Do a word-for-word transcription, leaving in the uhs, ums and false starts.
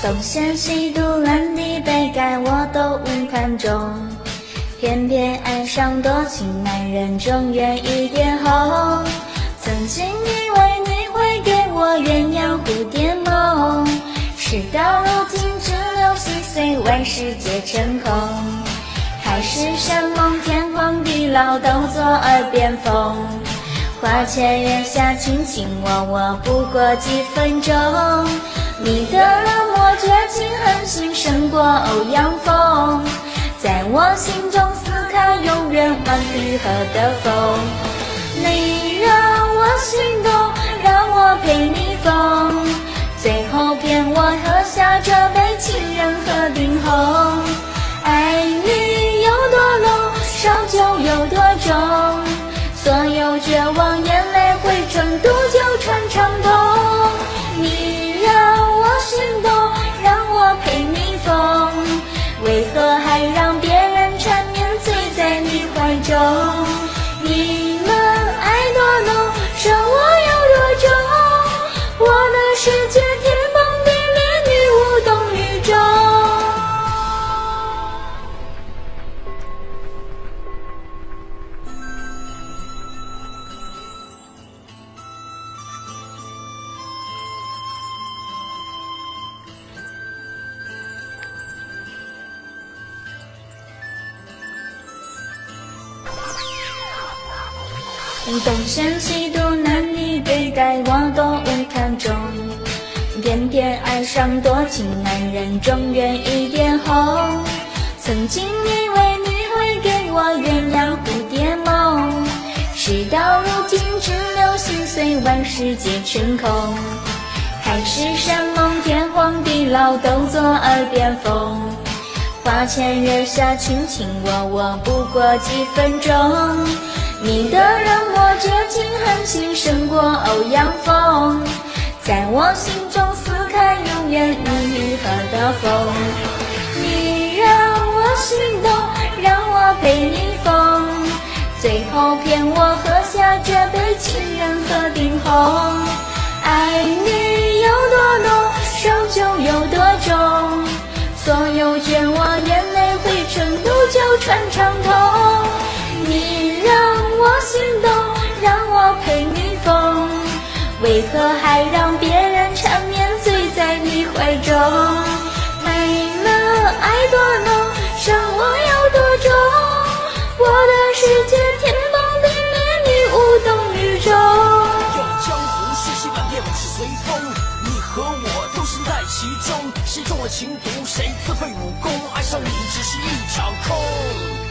东邪西毒蓝地北丐我都无看重，偏偏爱上多情男人中原一点红。曾经以为你会给我鸳鸯蝴蝶梦，事到如今只留心碎，万事皆成空。海誓山盟天荒地老都作耳边风，花前月下卿卿我我不过几分钟。你的冷漠绝情狠心胜过欧阳锋，在我心中撕开永远万里河的风。你让我心动，让我陪你疯，最后骗我喝下这杯情人河顶红。爱你有多浓，烧酒有多重，所有绝望眼泪汇成毒酒穿肠痛。你让我心动，让我陪你疯，为何还让别人缠绵醉在你怀中？你们爱多浓，伤我有多重，我的世界天崩地裂，你无动于衷。东邪西毒男女对待我都无看重，偏偏爱上多情男人中原一点红。曾经以为你会给我鸳鸯蝴蝶梦，事到如今只留心碎，万事皆成空。海誓山盟天荒地老都作耳边风，花前月下卿卿我我不过几分钟。你的冷漠绝情狠心胜过欧阳锋，在我心中撕开永远无愈合的风。你让我心动，让我陪你疯，最后骗我喝下这杯情人河顶红。爱你有多浓，烧酒有多重，所有绝望眼泪汇成毒酒穿肠痛。你让我心动，让我陪你疯，为何还让别人缠绵醉在你怀中？没了爱多浓，伤我有多重，我的世界天崩地裂，你无动于衷。 有江湖世事万变，往事随风，你和我都身在其中，谁中了情毒，谁自废武功，爱上你只是一场空。